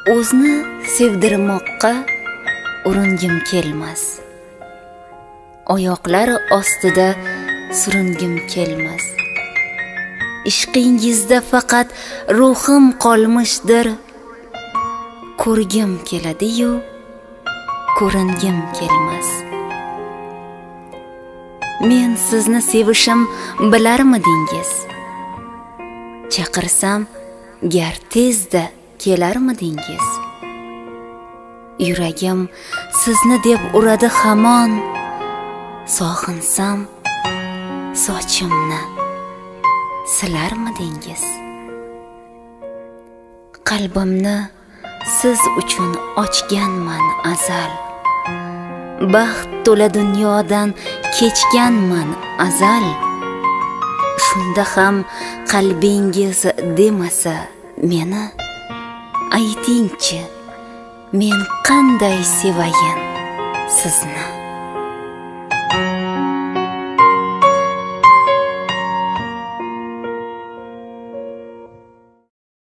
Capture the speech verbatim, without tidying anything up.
o'zni sevdirmoqqa uringim kelmas. Oyoqlar ostida suringim kelmas. Ishqingizda faqat ruhim qolmishdir. Ko'rgim keladi-yu, ko'ringim kelmas. Men sizni sevishim bilarmidingiz? Chaqirsam gar tezda kelarmidingiz? Yuragim sizni deb uradi hamon. Sog'insam sochimni silarmidingiz? Qalbimni siz uchun ochganman azal. Baxt to'la dunyodan kechganman azal. Shunda ham qalbingiz demasa meni, aytingchi, men qanday sevayin sizni?